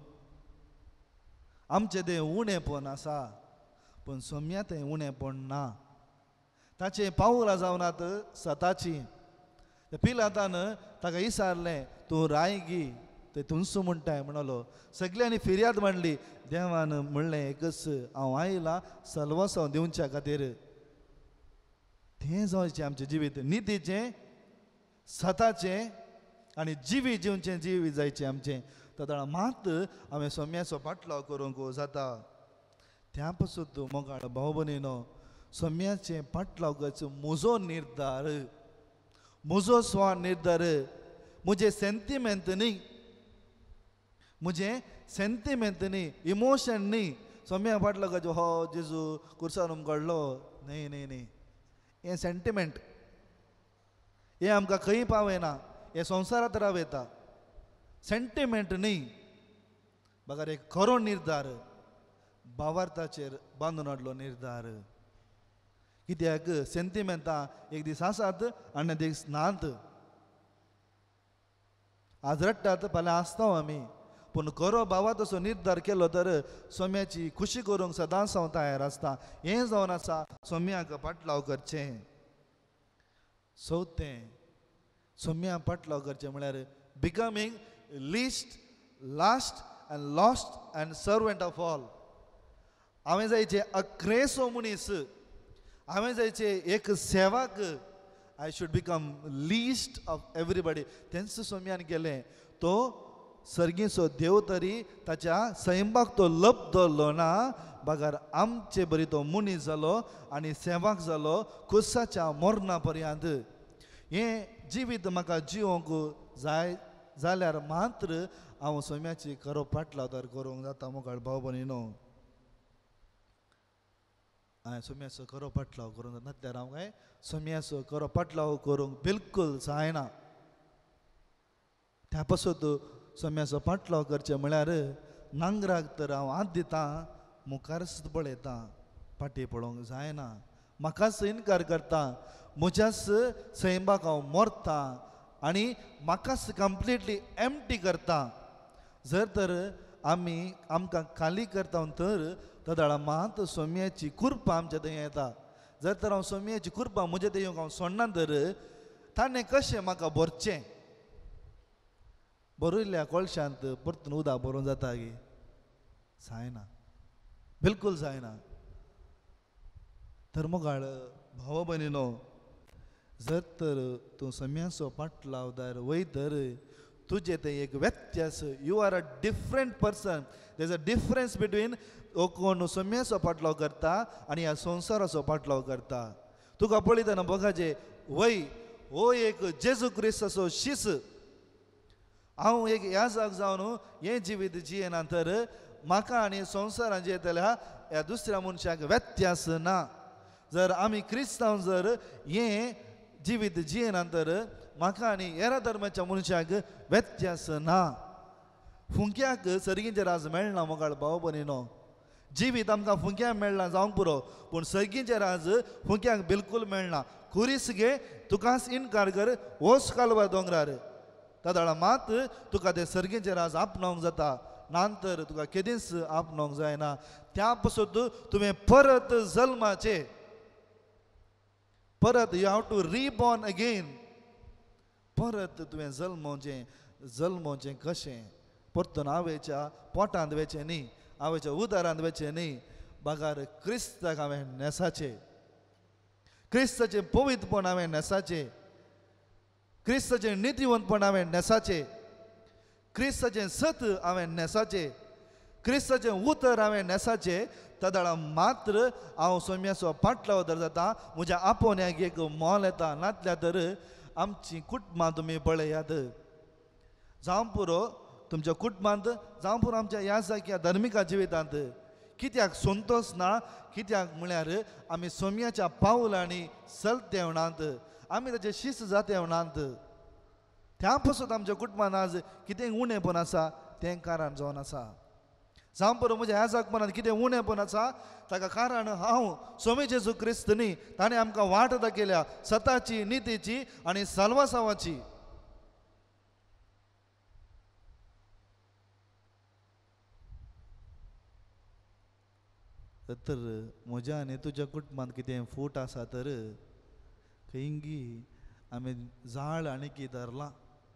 आमचें तें उणेपण आसा पूण सोम्या तें उणेपण ना ताचें पावलां जावनात सताची पिलातान ताका विचारलें तूं रायगी ते तुमचो म्हणटाय म्हणलो सगळ्यांनी फिर्याद मांडली देवान म्हणलें एकच हांव आयलां सल्वासांव दिवच्या खातीर तें जावचें आमचें जिवीत नितीचें सताचें आनी जिवी जिवचें जिवी जायचें आमचें. ताका मात हांवें सोम्याचो पाटलाव करूंक जाता. त्या पासून तूं मोगाळ भाव भयणीनो, सोम्याचें पाटलाव करचो म्हजो निर्धार, म्हजो स्वा निर्धार, म्हजे सेंटिमेंट न्ही, म्हजें सेंटिमेंट न्ही, इमोशन न्ही. सोम्या पाटलाव करचो हो जेजू कुर्सार घडलो, न्ही न्ही न्ही, हें सेंटिमेंट, हें आमकां खंय पावयना, हें संवसारांत रावयता. सेंटिमेंट न्ही, बघा एक खरो निर्धार, भावार्थाचेर बांदून हाडलो निर्धार. कित्याक सेंटिमेंटां एक दीस आसात आनी दीस नात. आज रडटात, फाल्यां आसता आमी, पूण खरो भावात असो निर्धार केलो तर सोम्याची खुशी करूंक सदांच हांव तयार आसता. हें जावन आसा सोम्याक पाटलाव करचें. चवथें, सोम्या पाटलाव करचें म्हळ्यार becoming least, last and lost and servant of all. हांवें जायचें अक्रेसो मनीस, हांवें जायचें एक सेवक. I should become least of everybody. तेंच सोम्यान केलें. तो सर्गीचो देव तरी ताच्या सैंबाक तो लप दवरलो ना, बागार आमचे बरी तो मनीस जालो आनी सेवक जालो खुसाच्या मरणा पर्यंत. हें जिवीत म्हाका जिवंक जाय जाल्यार मात्र हांव सोम्याची खरो पाटलाव करूंक जाता. मोगाळ भाव भयणीनो, हांवें सोम्याचो खरो पाटलाव करूंक जाता, नातल्यार हांव काय सोम्याचो खरो पाटलाव करूंक बिलकूल जायना. त्या पासून सोम्याचो पाटलाव करचें म्हळ्यार नांगराक तर हांव हात दितां, मुखारच पळयतां, फाटीं पळोवंक जायना. म्हाकाच इन्कार करता, म्हज्याच सैंबाक हांव मोरतां आनी म्हाकाच कंप्लिटली एम्प्टी करता. जर तर आमकां खाली करता तर तदाळ मात सोम्याची कृपा आमच्या थंय येता. जर तर हांव सोम्याची कृपा म्हजे थंय हांव सोडना तर ताणें कशें म्हाका भरचें. बरयल्ल्या कळशांत परतून उदक भरूं जाता गे? जायना, बिलकूल जायना. तर मोगाळ भाव भयणीनो, जर तर तूं सोम्याचो पाटलाव वयतर तुजे थंय एक व्यत्यास, you are a different person. There is a difference between कोण सोम्याचो पाटलाव करता आनी ह्या संवसाराचो पाटलाव करता. तुका पळयतना बघाचे वय हो एक जेजू क्रिस्ताचो शीस. हांव एक ह्या जाग जावन हें जिवीत जियेना तर म्हाका आनी संवसारान जियेतल्या ह्या दुसऱ्या मनशाक व्यत्यास ना. जर आमी क्रिस्तांव जर हें जिवीत जियेना तर म्हाका आनी हेर धर्माच्या मनशाक व्यत्यास ना. फुंक्याक सर्गीचें राज मेळना मोगाळ भाव भयणीनो. जिवीत आमकां फुंक्याक मेळना जावंक पुरो, पूण सर्गीचें राज फुंक्याक बिलकूल मेळना. खुरीस घे, तुकाच इन्कार कर, वच कालवार दोंगरार, तादाळ मात तुका तें सर्गीचें राज आपणावंक जाता. नांतर तुका केदींच आपणावंक जायना. त्या पासून तुवें परत जल्माचे, परत you have to reborn again. परत तुवें जल्मोवचें कशें? परतून आवयच्या पोटांत वेचें न्ही, आवयच्या उदारांत वेचें न्ही, बागार क्रिस्ताक हांवें नेसाचें. क्रिस्ताचें पवित्रपण हांवें नेसाचें. क्रिस्ताचें नितीवंतपण हांवें नेसाचें. क्रिस्ताचें सत हांवें नेसाचें. क्रिस्ताचें उतर हांवें नेसाचें. तादाळ मात्र हांव सोम्याचो पाटलाव जाता. म्हज्या आपोवण्याक एक मोल येता. नातल्या तर आमची कुटुंबां तुमी पळयात, जावं पुरो तुमच्या कुटुंबांत, जावं पुरो आमच्या ह्या सारक्या धर्मिका जिवितांत कित्याक संतोश ना? कित्याक म्हळ्यार आमी सोम्याच्या पावलांनी चलते म्हणत, आमी ताचे शिस्त जाते म्हणत. त्या पासून आमच्या कुटुंबान आज कितें उणेपण आसा तें कारण जावन आसा. जावं पुरो म्हज्या ह्या जागपणांत कितें उणेपण आसा ताका कारण हांव सोमी जेजू क्रिस्त न्ही, ताणें आमकां वाट दाखयल्या सताची, नितीची आनी साल्वासावाची. तर म्हज्या आनी तुज्या कुटुंबांत कितें फूट आसा तर खंयी आमी झाड आनी की धरलां,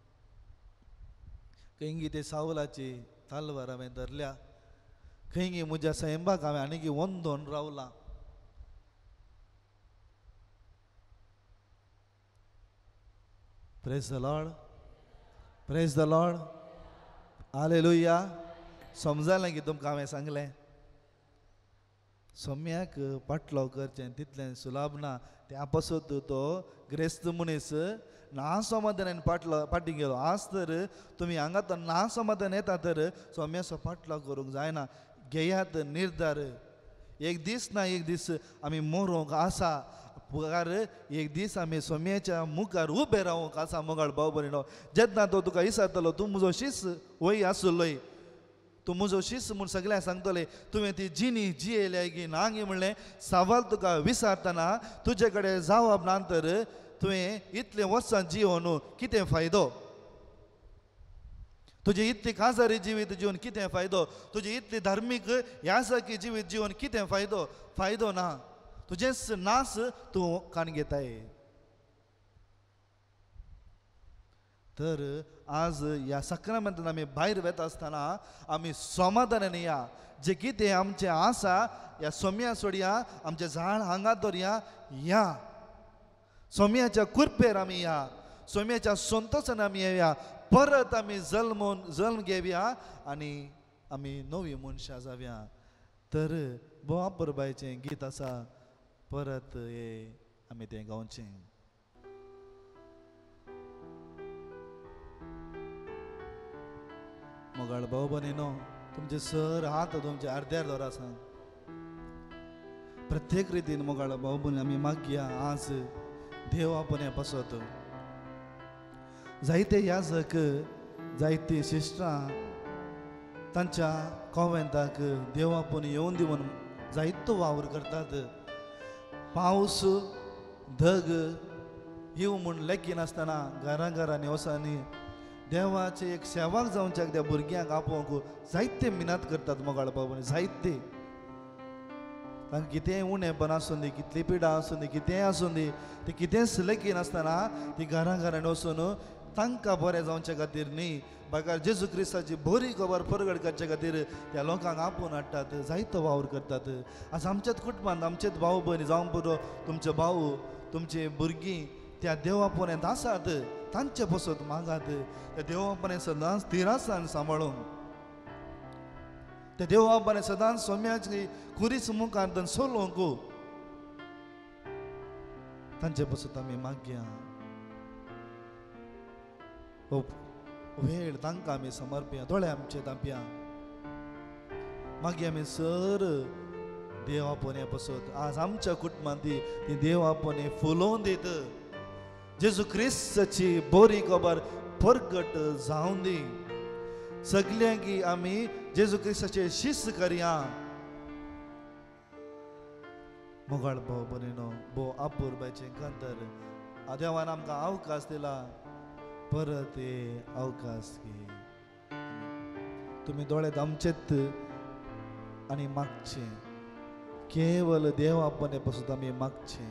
खंयी ते सावलाची तालवार हांवें धरल्या, खंयी म्हज्या सैंबाक हांवें आनी वंदोन रावलां. Praise the Lord, praise the lord, hallelujah. समजालें की तुमकां हांवें सांगलें सोम्याक पाटलो करचें तितलें सुलभ ना. त्या पासत तो ग्रेस्त मनीस ना समाधानान पाटी गेलो. आज तर तुमी हांगा तो ना समाधान येता तर सोम्याचो पाटलो करूंक जायना. घेयात निर्धार. एक दीस ना एक दीस आमी मरोंक आसा. पुकार एक दीस आमी सोम्याच्या मुखार उबे रावूंक आसा. मोगाळ भाव भयणो, जेन्ना तो तुका विचारतलो तूं म्हजो शीस वय आसलोय, तूं म्हजो शीस म्हूण सगळ्यांक सांगतले, तुवें ती जिणी जियेल्या की ना गे म्हणलें. सवाल तुका विचारतना तुजे कडेन जवाब ना तर तुवें इतलें वर्सां जियोन कितें फायदो? तुजें इतली काजारी जिवीत जिवन कितें फायदो? तुजें इतली धार्मीक यासाकी जिवीत जिवन कितें फायदो? फायदो ना. तुजेंच नास तूं कान घेताय. तर आज ह्या सक्रामेंतान आमी भायर वेता आसतना आमी समाधानान या. जे कितें आमचें आसा ह्या सोम्या सोडया, आमचें झाड हांगा दवरया. या सोम्याच्या कुरपेर आमी या. सोम्याच्या संतोशान आमी येवया. परत आमी जल्म घेवया आनी आमी नवी मनशां जावया. तर बोवा परबायचें गीत आसा, परत ये आमी तें गावचें. मोगाळ भाऊ भयणीनो, तुमचे सर हात तुमचे अर्द्यार दवर आसा. प्रत्येक रितीन मोगाळ भाऊ भयणी आमी मागया. आज देव आपणे पासत जायते याजक, जायती शिश्टां तांच्या कॉवेंताक देव आपूण येवन दिवन जायतो वावर करतात. पावस धग हिव म्हूण लेगीन आसतना घरांनी वसांनी देवाचे एक सेवाक जावच्याक त्या भुरग्यांक आपोवंक जायते मिनत करतात. मोगाळ बाबा जायते तांकां कितेंय उणेंपण आसूं दी, कितली पिडा आसूं दी, कितेंय आसूं दी, ते कितेंच लेगीन आसतना ती घरांनी वचून तांकां बरें जावचे खातीर न्ही, बाकार जेजू क्रिस्ताची बरी खबर परगट करचे खातीर त्या लोकांक आपोवन हाडटात. जायतो वावर करतात. आज आमच्याच कुटुंबांत आमचेच भाव भयणी जावं पुरो तुमचे भाऊ, तुमचे भुरगीं त्या देवापणांत आसात. तांचे बसत मागात. त्या देवापणे सदांच स्थिरासान सांबाळूंक, त्या देवापणे सदांच सोम्याची कुरीच मुखार सोलोवंक तांचे बसत आमी मागया. वेळ तांकां आमी समर्पया. दोळे आमचे धांपया. मागीर आमी सर देवापणे बसत आज आमच्या कुटुंबांत ती देवापणे फुलोवन दीत. जेजू क्रिस्ताची बरी खबर परगट जावं दी. सगळ्यांक आमी जेजू क्रिस्ताचे शिस्त करया. मोगाळ भाव भयणीनो, भोव आपुरबायचें कांतर देवान आमकां अवकाश दिला. परत ये अवकाश घे. तुमी दोळे धामचेत आनी मागचे. केवल देवापणे पासून आमी मागचे.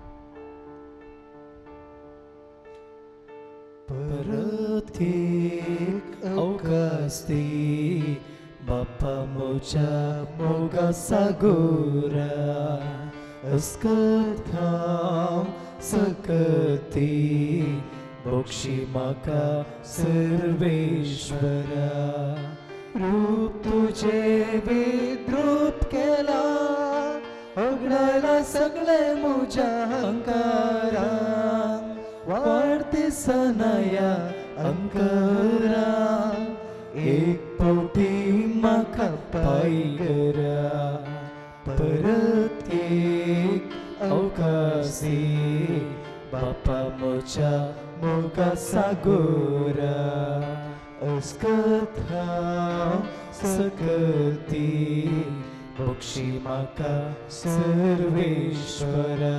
परत एक अवकाश दे बापा मोच्या मोगा सागोरा. अस्कत थांब सकती बक्षी म्हाका सर्वेश्वरा. रूप तुझे विद्रूप केला, ओगडायला सगळे म्हज्या अहंकारान. वाढते सनाया अंकरा, एक पावटी म्हाका पाय करा. परत एक अवकाश दे बापा म्हज्या मोगा सागोरा. अस्कत हांव सकती बक्षी म्हाका सर्वेश्वरा.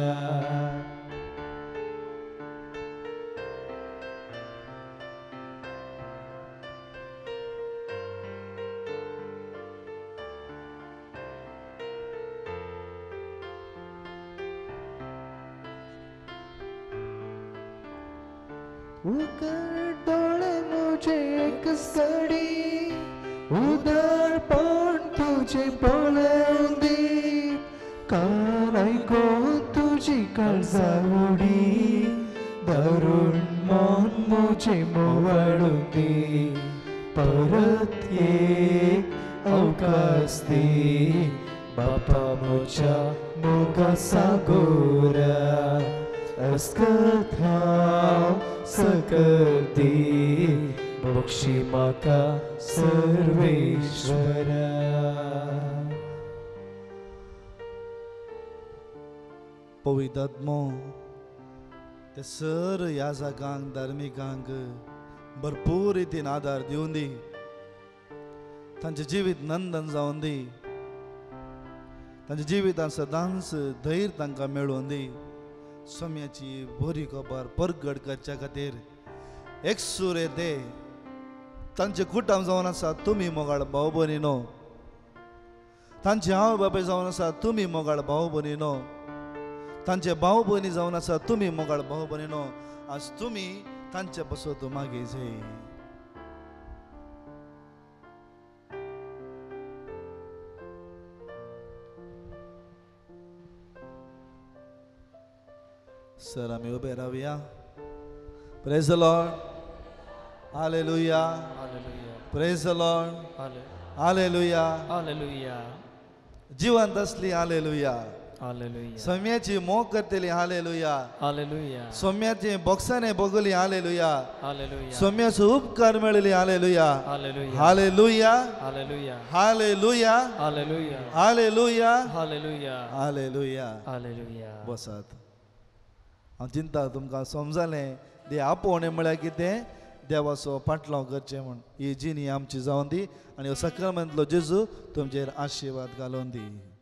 उघड डोळे मुझे एक सडी, उदारपण तुझे पळोवन दी. काल ऐको तुझी काळजावडी, दारूण मन मुझे मोवळून दे परत एक अवकाश दे बापा म्हज्या मोगासा गोरा अस्कत हांव सकत दे बक्षी म्हाका सर्वेश्वरा. पवित्र आत्मो ते सर याजकांक धार्मिकांक भरपूर रितीन आदार दिवन दी तांचे जिवीत नंदन जावन दी तांच्या जिवितांत सदांच धैर्य तांकां मेळोवन दी सोम्याची बरी खबर परगट करच्या खातीर एक सूर येते तांचे कुटुंब जावन आसा तुमी मोगाळ भाव भयणीनो तांचे आवय बापूय जावन आसा तुमी मोगाळ भाव भयणीनो तांचे भाव भयणी जावन आसा तुमी मोगाळ भाव भयणीनो आज तुमी तांचे पासून मागेचे. सर आमी उबे रावया. Praise the lord. Hallelujah. Praise the lord. Hallelujah. Hallelujah. जिवंत असली हालेलुया. हालेलुया. सौम्याची मोग करतली हालेलुया. हालेलुया. सौम्याची बॉक्साने बगली हालेलुया. हालेलुया. सौम्याचो उपकार मेळली hallelujah. Hallelujah. Hallelujah. Hallelujah. Hallelujah. Hallelujah. Hallelujah. Hallelujah. Hallelujah. Hallelujah. बसात. हांव चिंता तुमकां समजलें दे आपोवणें म्हळ्यार कितें देवाचो पाटलाव करचें म्हण ही जिणी आमची जावन दी आनी हो सक्रमंतलो जेजू तुमचेर आशिर्वाद घालून दी.